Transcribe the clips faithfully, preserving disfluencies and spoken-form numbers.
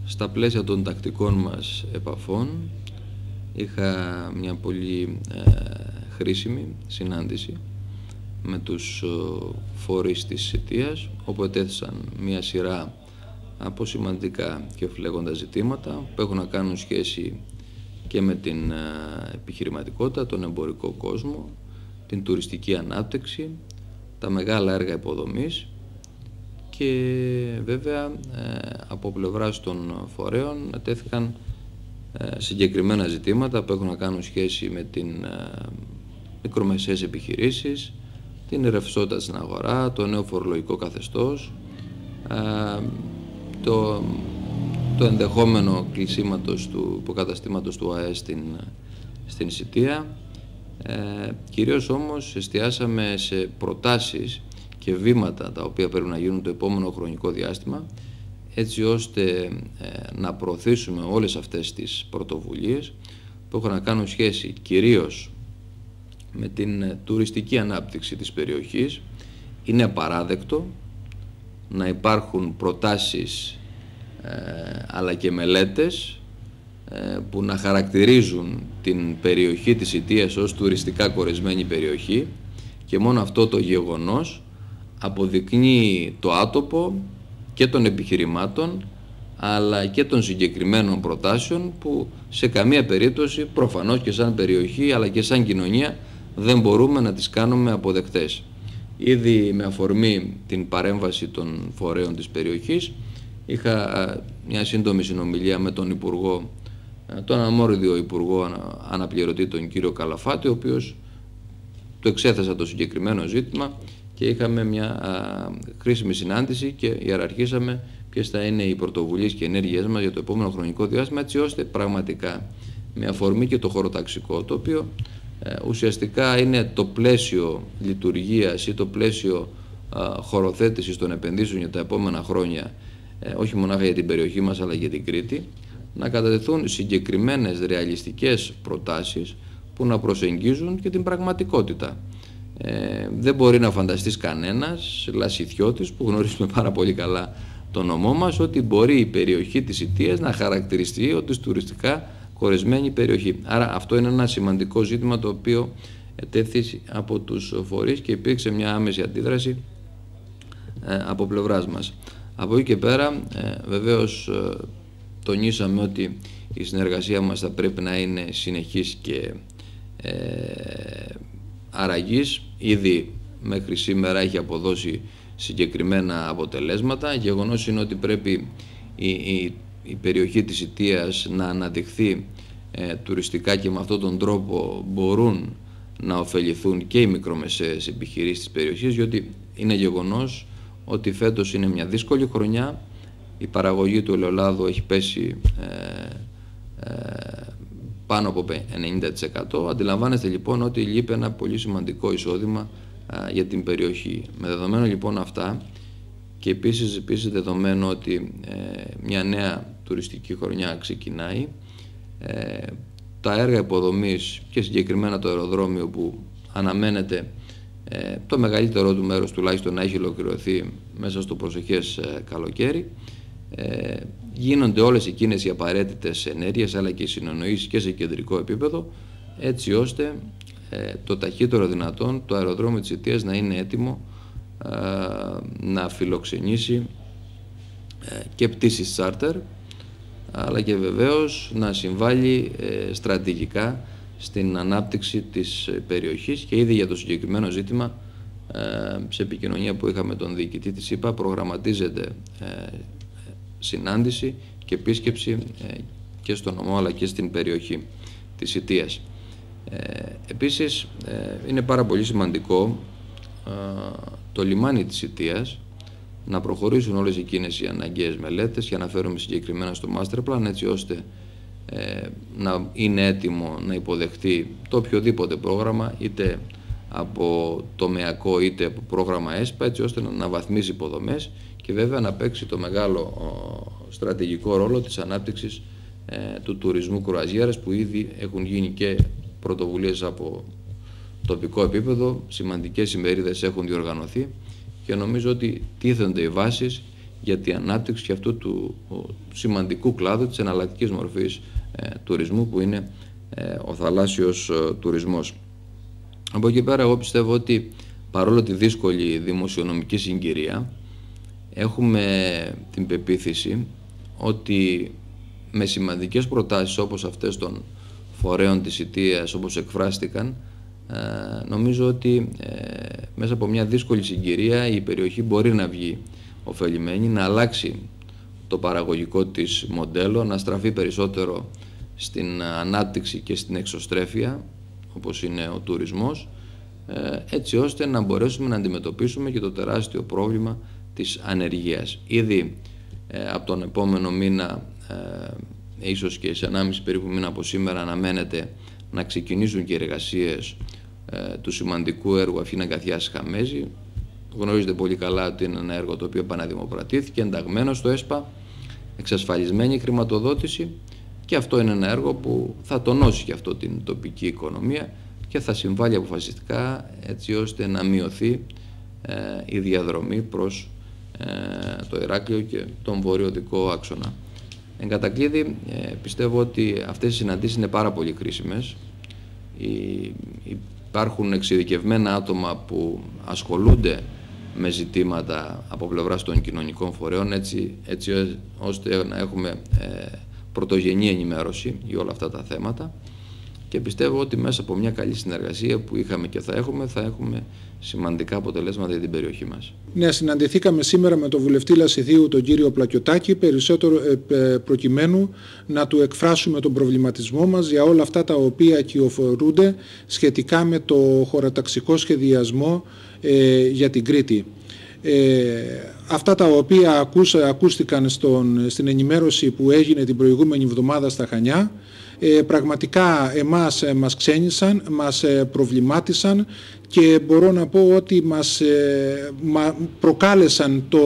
Στα πλαίσια των τακτικών μας επαφών είχα μια πολύ ε, χρήσιμη συνάντηση με τους ε, φορείς της Σιτίας, όπου ετέθησαν μια σειρά από σημαντικά και φλέγοντα ζητήματα που έχουν να κάνουν σχέση και με την ε, επιχειρηματικότητα, τον εμπορικό κόσμο, την τουριστική ανάπτυξη, τα μεγάλα έργα υποδομής και βέβαια ε, από πλευράς των φορέων ετέθηκαν ε, συγκεκριμένα ζητήματα που έχουν να κάνουν σχέση με την ε, μικρομεσαίες επιχειρήσεις, την ρευστότητα στην αγορά, το νέο φορολογικό καθεστώς, ε, το, το ενδεχόμενο κλεισίματος του υποκαταστήματος του ΑΕΣ στην, στην Σιτία. Ε, κυρίως όμως εστιάσαμε σε προτάσεις και βήματα τα οποία πρέπει να γίνουν το επόμενο χρονικό διάστημα, έτσι ώστε ε, να προωθήσουμε όλες αυτές τις πρωτοβουλίες που έχουν να κάνουν σχέση κυρίως με την τουριστική ανάπτυξη της περιοχής. Είναι απαράδεκτο να υπάρχουν προτάσεις ε, αλλά και μελέτες ε, που να χαρακτηρίζουν την περιοχή της Σιτίας ως τουριστικά κορεσμένη περιοχή, και μόνο αυτό το γεγονός αποδεικνύει το άτοπο και των επιχειρημάτων αλλά και των συγκεκριμένων προτάσεων που σε καμία περίπτωση προφανώς και σαν περιοχή αλλά και σαν κοινωνία δεν μπορούμε να τις κάνουμε αποδεκτές. Ήδη με αφορμή την παρέμβαση των φορέων της περιοχής είχα μια σύντομη συνομιλία με τον Υπουργό, τον αμόριδιο Υπουργό Αναπληρωτή, τον κύριο Καλαφάτη, ο οποίος του εξέθεσα το συγκεκριμένο ζήτημα και είχαμε μια α, χρήσιμη συνάντηση και ιεραρχήσαμε ποιες θα είναι οι πρωτοβουλίες και ενέργειές μας για το επόμενο χρονικό διάστημα, έτσι ώστε πραγματικά με αφορμή και το χωροταξικό, το οποίο ε, ουσιαστικά είναι το πλαίσιο λειτουργίας ή το πλαίσιο α, χωροθέτησης των επενδύσεων για τα επόμενα χρόνια, ε, όχι μονάχα για την περιοχή μας αλλά για την Κρήτη, να κατατεθούν συγκεκριμένες ρεαλιστικές προτάσεις που να προσεγγίζουν και την πραγματικότητα. Ε, δεν μπορεί να φανταστείς κανένας λασιθιώτης που γνωρίζουμε πάρα πολύ καλά το νομό μας ότι μπορεί η περιοχή της Σιτίας να χαρακτηριστεί ότι τουριστικά κορεσμένη περιοχή. Άρα αυτό είναι ένα σημαντικό ζήτημα το οποίο ετέθη από τους φορείς και υπήρξε μια άμεση αντίδραση ε, από πλευράς μας. Από εκεί και πέρα ε, βεβαίως ε, τονίσαμε ότι η συνεργασία μας θα πρέπει να είναι συνεχής και ε, αραγής. Ήδη μέχρι σήμερα έχει αποδώσει συγκεκριμένα αποτελέσματα. Γεγονός είναι ότι πρέπει η, η, η περιοχή της Σιτίας να αναδειχθεί ε, τουριστικά και με αυτόν τον τρόπο μπορούν να ωφεληθούν και οι μικρομεσαίες επιχειρήσεις της περιοχής, διότι είναι γεγονός ότι φέτος είναι μια δύσκολη χρονιά. Η παραγωγή του ελαιολάδου έχει πέσει ε, ε, πάνω από ενενήντα τοις εκατό. Αντιλαμβάνεστε λοιπόν ότι λείπει ένα πολύ σημαντικό εισόδημα α, για την περιοχή. Με δεδομένο λοιπόν αυτά και επίσης, επίσης δεδομένο ότι ε, μια νέα τουριστική χρονιά ξεκινάει, ε, τα έργα υποδομής και συγκεκριμένα το αεροδρόμιο που αναμένεται ε, το μεγαλύτερο του μέρος τουλάχιστον να έχει ολοκληρωθεί μέσα στο προσεχές ε, καλοκαίρι, Ε, γίνονται όλες εκείνες οι απαραίτητες ενέργειες αλλά και οι συνεννοήσεις και σε κεντρικό επίπεδο, έτσι ώστε ε, το ταχύτερο δυνατόν το αεροδρόμιο της Σιτίας να είναι έτοιμο ε, να φιλοξενήσει ε, και πτήσεις τσάρτερ, αλλά και βεβαίως να συμβάλλει ε, στρατηγικά στην ανάπτυξη της περιοχής. Και ήδη για το συγκεκριμένο ζήτημα ε, σε επικοινωνία που είχαμε τον διοικητή της ΥΠΑ προγραμματίζεται ε, συνάντηση και επίσκεψη ε, και στο νομό αλλά και στην περιοχή της Σιτίας. Ε, επίσης ε, είναι πάρα πολύ σημαντικό ε, το λιμάνι της Σιτίας να προχωρήσουν όλες εκείνες οι αναγκαίες μελέτες και αναφέρομαι συγκεκριμένα στο Master Plan, έτσι ώστε ε, να είναι έτοιμο να υποδεχτεί το οποιοδήποτε πρόγραμμα, είτε από τομεακό είτε από πρόγραμμα ΕΣΠΑ, έτσι ώστε να αναβαθμίσει υποδομές και βέβαια να παίξει το μεγάλο ο, στρατηγικό ρόλο της ανάπτυξης ε, του τουρισμού κρουαζιέρας, που ήδη έχουν γίνει και πρωτοβουλίες από τοπικό επίπεδο, σημαντικές ημερίδες έχουν διοργανωθεί και νομίζω ότι τίθενται οι βάσεις για την ανάπτυξη αυτού του σημαντικού κλάδου της εναλλακτικής μορφής ε, τουρισμού που είναι ε, ο θαλάσσιος ε, τουρισμός. Από εκεί πέρα εγώ πιστεύω ότι παρόλο τη δύσκολη δημοσιονομική συγκυρία έχουμε την πεποίθηση ότι με σημαντικές προτάσεις όπως αυτές των φορέων της ΙΤΙΑΣ όπως εκφράστηκαν, ε, νομίζω ότι ε, μέσα από μια δύσκολη συγκυρία η περιοχή μπορεί να βγει ωφελημένη, να αλλάξει το παραγωγικό της μοντέλο, να στραφεί περισσότερο στην ανάπτυξη και στην εξωστρέφεια όπως είναι ο τουρισμός, ε, έτσι ώστε να μπορέσουμε να αντιμετωπίσουμε και το τεράστιο πρόβλημα της ανεργίας. Ήδη ε, από τον επόμενο μήνα, ε, ίσως και σε ενάμιση περίπου μήνα από σήμερα, αναμένεται να ξεκινήσουν και οι εργασίες ε, του σημαντικού έργου Αθήνα Καθιάς Χαμέζη. Γνωρίζετε πολύ καλά ότι είναι ένα έργο το οποίο επαναδημοκρατήθηκε, ενταγμένο στο ΕΣΠΑ, εξασφαλισμένη χρηματοδότηση, και αυτό είναι ένα έργο που θα τονώσει και αυτό την τοπική οικονομία και θα συμβάλλει αποφασιστικά έτσι ώστε να μειωθεί ε, η διαδρομή προς ε, το Ηράκλειο και τον βορειοδικό άξονα. Εν κατακλείδη, ε, πιστεύω ότι αυτές οι συναντήσεις είναι πάρα πολύ κρίσιμες. Οι, υπάρχουν εξειδικευμένα άτομα που ασχολούνται με ζητήματα από πλευράς των κοινωνικών φορέων, έτσι, έτσι ώστε να έχουμε ε, πρωτογενή ενημέρωση για όλα αυτά τα θέματα, και πιστεύω ότι μέσα από μια καλή συνεργασία που είχαμε και θα έχουμε, θα έχουμε σημαντικά αποτελέσματα για την περιοχή μας. Ναι, συναντηθήκαμε σήμερα με τον βουλευτή Λασιδίου, τον κύριο Πλακιωτάκη, περισσότερο ε, προκειμένου να του εκφράσουμε τον προβληματισμό μας για όλα αυτά τα οποία κυοφορούνται σχετικά με το χωροταξικό σχεδιασμό ε, για την Κρήτη. Ε, αυτά τα οποία ακούσα, ακούστηκαν στον, στην ενημέρωση που έγινε την προηγούμενη εβδομάδα στα Χανιά, ε, πραγματικά εμάς ε, μας ξένησαν, μας ε, προβλημάτισαν και μπορώ να πω ότι μας ε, μα, προκάλεσαν το,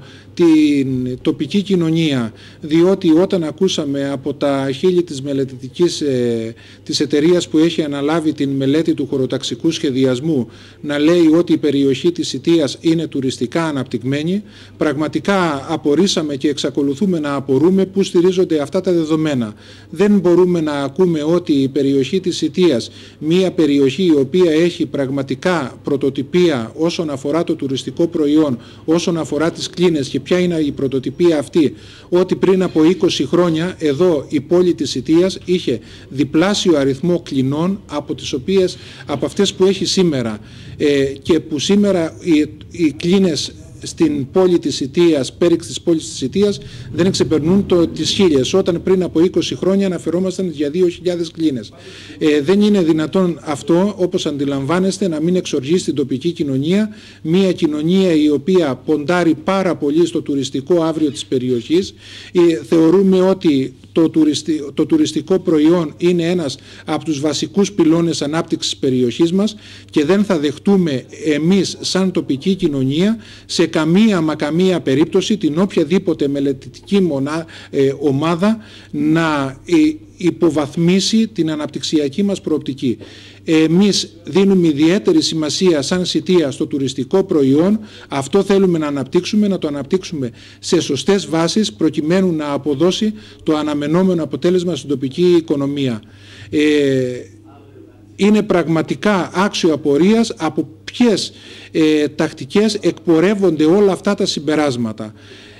την τοπική κοινωνία, διότι όταν ακούσαμε από τα χείλη της μελετητικής ε, της εταιρείας που έχει αναλάβει την μελέτη του χωροταξικού σχεδιασμού να λέει ότι η περιοχή της ΙΤΙΑΣ είναι τουριστικά αναπτυγμένη, πραγματικά απορρίσαμε και εξακολουθούμε να απορούμε πού στηρίζονται αυτά τα δεδομένα. Δεν μπορούμε να ακούμε ότι η περιοχή της ΙΤΙΑΣ, μια περιοχή η οποία έχει πραγματικά πρωτοτυπία όσον αφορά το τουριστικό προϊόν, όσον αφορά τις κλίνες, και ποια είναι η πρωτοτυπία αυτή, ότι πριν από είκοσι χρόνια εδώ η πόλη της ΙΤΙΑΣ είχε διπλάσιο αριθμό κλινών από, τις οποίες, από αυτές που έχει σήμερα, ε, και που σήμερα οι, οι κλίνες στην πόλη της ΙΤΙΑΣ, πέριξ της πόλης της ΙΤΙΑΣ, δεν ξεπερνούν το, τις χίλιες, όταν πριν από είκοσι χρόνια αναφερόμασταν για δύο χιλιάδες κλίνες. Ε, δεν είναι δυνατόν αυτό, όπως αντιλαμβάνεστε, να μην εξοργεί στην τοπική κοινωνία, μια κοινωνία η οποία ποντάρει πάρα πολύ στο τουριστικό αύριο της περιοχής. Ε, θεωρούμε ότι το, τουριστι, το τουριστικό προϊόν είναι ένας από τους βασικούς πυλώνες ανάπτυξης της περιοχής μας και δεν θα δεχτούμε εμείς σαν τοπική κοινωνία σε καμία μα καμία περίπτωση την οποιαδήποτε μελετητική μονά, ε, ομάδα να ε, υποβαθμίσει την αναπτυξιακή μας προοπτική. Εμείς δίνουμε ιδιαίτερη σημασία σαν ΣΙΤΙΑ στο τουριστικό προϊόν, αυτό θέλουμε να αναπτύξουμε, να το αναπτύξουμε σε σωστές βάσεις προκειμένου να αποδώσει το αναμενόμενο αποτέλεσμα στην τοπική οικονομία. Ε, είναι πραγματικά άξιο απορίας από ποιες ε, τακτικές εκπορεύονται όλα αυτά τα συμπεράσματα.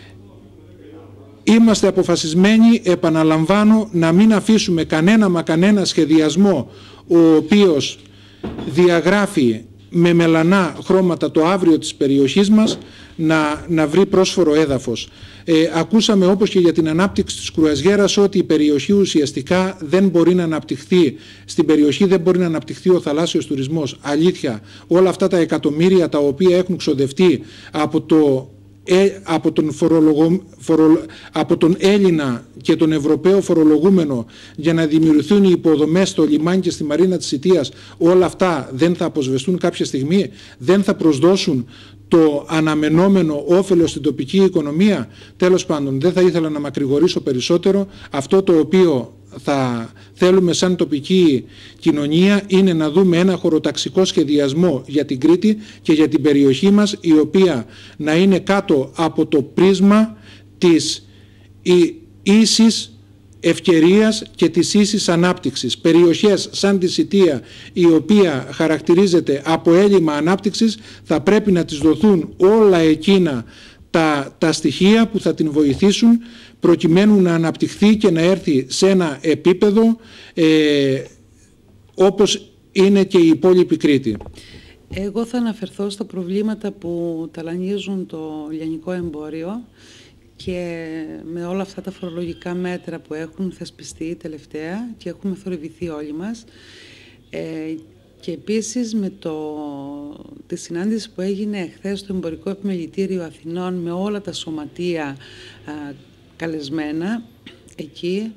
Είμαστε αποφασισμένοι, επαναλαμβάνω, να μην αφήσουμε κανένα μα κανένα σχεδιασμό ο οποίος διαγράφει με μελανά χρώματα το αύριο της περιοχής μας να, να βρει πρόσφορο έδαφος. Ε, ακούσαμε όπως και για την ανάπτυξη της κρουαζιέρας ότι η περιοχή ουσιαστικά δεν μπορεί να αναπτυχθεί, στην περιοχή δεν μπορεί να αναπτυχθεί ο θαλάσσιος τουρισμός. Αλήθεια, όλα αυτά τα εκατομμύρια τα οποία έχουν ξοδευτεί από το Ε, από, τον φορολογο, φορο, από τον Έλληνα και τον Ευρωπαίο φορολογούμενο για να δημιουργηθούν οι υποδομές στο λιμάνι και στη μαρίνα της ΙΤΙΑΣ, όλα αυτά δεν θα αποσβεστούν κάποια στιγμή, δεν θα προσδώσουν το αναμενόμενο όφελος στην τοπική οικονομία. Τέλος πάντων, δεν θα ήθελα να μακρηγορήσω περισσότερο. Αυτό το οποίο θα θέλουμε σαν τοπική κοινωνία είναι να δούμε ένα χωροταξικό σχεδιασμό για την Κρήτη και για την περιοχή μας, η οποία να είναι κάτω από το πρίσμα της ίσης ευκαιρίας και της ίσης ανάπτυξης. Περιοχές σαν τη Σιτία, η οποία χαρακτηρίζεται από έλλειμμα ανάπτυξης, θα πρέπει να της δοθούν όλα εκείνα τα, τα στοιχεία που θα την βοηθήσουν προκειμένου να αναπτυχθεί και να έρθει σε ένα επίπεδο ε, όπως είναι και η υπόλοιπη Κρήτη. Εγώ θα αναφερθώ στα προβλήματα που ταλανίζουν το λιανικό εμπόριο και με όλα αυτά τα φορολογικά μέτρα που έχουν θεσπιστεί τελευταία και έχουμε θορυβηθεί όλοι μας. Ε, και επίσης με το, τη συνάντηση που έγινε χθες στο Εμπορικό Επιμελητήριο Αθηνών με όλα τα σωματεία α, καλεσμένα εκεί,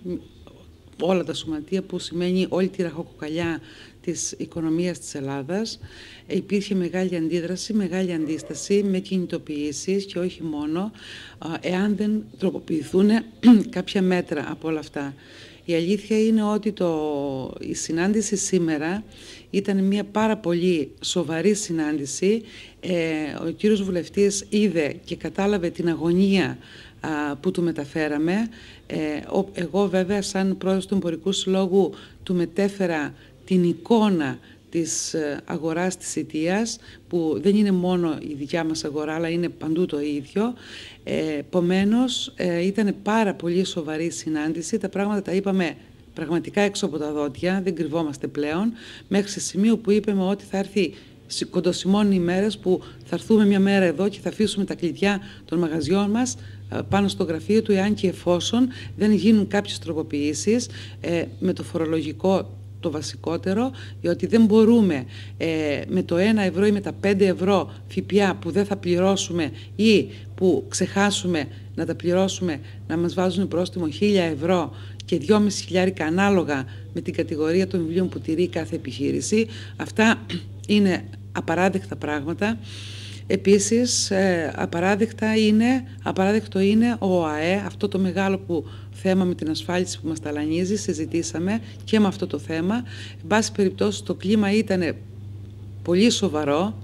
όλα τα σωματεία που σημαίνει όλη τη ραχοκοκαλιά της οικονομίας της Ελλάδας, υπήρχε μεγάλη αντίδραση, μεγάλη αντίσταση με κινητοποιήσεις και όχι μόνο, εάν δεν τροποποιηθούν κάποια μέτρα από όλα αυτά. Η αλήθεια είναι ότι το, η συνάντηση σήμερα ήταν μια πάρα πολύ σοβαρή συνάντηση. Ε, ο κύριος Βουλευτής είδε και κατάλαβε την αγωνία α, που του μεταφέραμε. Ε, ο, εγώ βέβαια σαν πρόεδρος του Εμπορικού Συλλόγου του μετέφερα την εικόνα της αγοράς της Σιτίας, που δεν είναι μόνο η δικιά μας αγορά, αλλά είναι παντού το ίδιο. Ε, επομένως, ε, ήταν πάρα πολύ σοβαρή συνάντηση. Τα πράγματα τα είπαμε πραγματικά έξω από τα δόντια, δεν κρυβόμαστε πλέον, μέχρι σε σημείο που είπαμε ότι θα έρθει κοντοσημώνει ημέρες που θα έρθουμε μια μέρα εδώ και θα αφήσουμε τα κλειδιά των μαγαζιών μας πάνω στο γραφείο του, εάν και εφόσον δεν γίνουν κάποιες τροποποιήσεις ε, με το φορολογικό το βασικότερο, διότι δεν μπορούμε ε, με το ένα ευρώ ή με τα πέντε ευρώ ΦΠΑ που δεν θα πληρώσουμε ή που ξεχάσουμε να τα πληρώσουμε, να μας βάζουν πρόστιμο χίλια ευρώ και δυόμισι χιλιάρικα ανάλογα με την κατηγορία των βιβλίων που τηρεί κάθε επιχείρηση. Αυτά είναι απαράδεκτα πράγματα. Επίσης, ε, απαράδεκτα είναι, απαράδεκτο είναι ο ΟΑΕ, αυτό το μεγάλο που, θέμα με την ασφάλιση που μας ταλανίζει, συζητήσαμε και με αυτό το θέμα. Εν πάση περιπτώσει, το κλίμα ήταν πολύ σοβαρό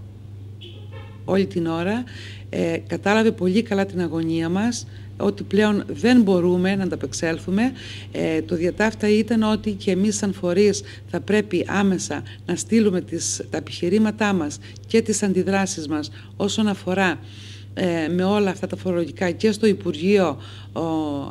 όλη την ώρα, ε, κατάλαβε πολύ καλά την αγωνία μας, ότι πλέον δεν μπορούμε να ανταπεξέλθουμε. Ε, το διατάφτα ήταν ότι και εμείς σαν φορείς θα πρέπει άμεσα να στείλουμε τις, τα επιχειρήματά μας και τις αντιδράσεις μας όσον αφορά ε, με όλα αυτά τα φορολογικά και στο Υπουργείο ο,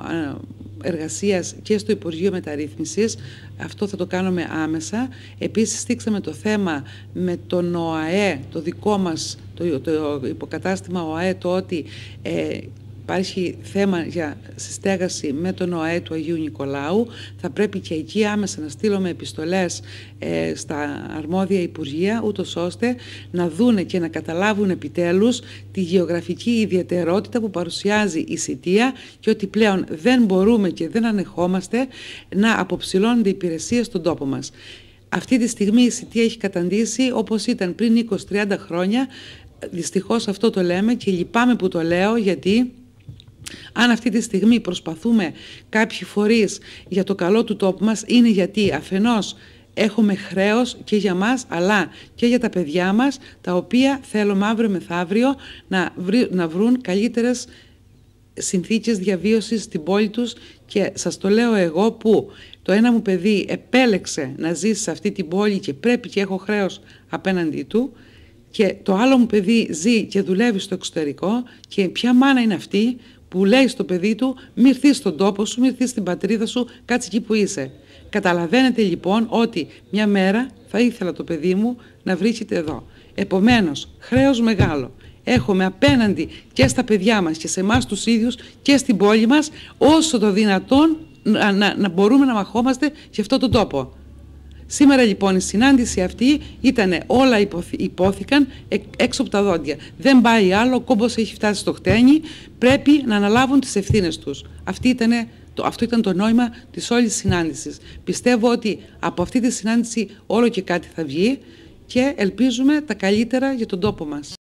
Εργασίας και στο Υπουργείο Μεταρρύθμισης. Αυτό θα το κάνουμε άμεσα. Επίσης στήξαμε το θέμα με τον ΟΑΕ, το δικό μας, το, το υποκατάστημα ΟΑΕ, το ότι ε, υπάρχει θέμα για συστέγαση με τον ΟΑΕ του Αγίου Νικολάου. Θα πρέπει και εκεί άμεσα να στείλουμε επιστολές ε, στα αρμόδια Υπουργεία, ούτως ώστε να δούνε και να καταλάβουν επιτέλους τη γεωγραφική ιδιαιτερότητα που παρουσιάζει η Σιτία και ότι πλέον δεν μπορούμε και δεν ανεχόμαστε να αποψηλώνονται υπηρεσίες στον τόπο μας. Αυτή τη στιγμή η Σιτία έχει καταντήσει όπως ήταν πριν είκοσι με τριάντα χρόνια. Δυστυχώς αυτό το λέμε και λυπάμαι που το λέω, γιατί αν αυτή τη στιγμή προσπαθούμε κάποιοι φορείς για το καλό του τόπου μας, είναι γιατί αφενός έχουμε χρέος και για μας, αλλά και για τα παιδιά μας, τα οποία θέλουμε αύριο μεθαύριο να, βρει, να βρουν καλύτερες συνθήκες διαβίωσης στην πόλη τους. Και σας το λέω εγώ που το ένα μου παιδί επέλεξε να ζήσει σε αυτή την πόλη και πρέπει και έχω χρέος απέναντι του, και το άλλο μου παιδί ζει και δουλεύει στο εξωτερικό, και ποια μάνα είναι αυτή που λέει στο παιδί του μη έρθεις στον τόπο σου, μη έρθεις στην πατρίδα σου, κάτσε εκεί που είσαι. Καταλαβαίνετε λοιπόν ότι μια μέρα θα ήθελα το παιδί μου να βρίσκεται εδώ. Επομένως, χρέος μεγάλο έχουμε απέναντι και στα παιδιά μας και σε εμάς τους ίδιους και στην πόλη μας, όσο το δυνατόν να, να, να μπορούμε να μαχόμαστε για αυτόν τον τόπο. Σήμερα λοιπόν η συνάντηση αυτή ήταν, όλα υπόθηκαν έξω από τα δόντια. Δεν πάει άλλο, ο κόμπος έχει φτάσει στο χτένι, πρέπει να αναλάβουν τις ευθύνες τους. Αυτή ήτανε, το, αυτό ήταν το νόημα της όλης συνάντησης. Πιστεύω ότι από αυτή τη συνάντηση όλο και κάτι θα βγει και ελπίζουμε τα καλύτερα για τον τόπο μας.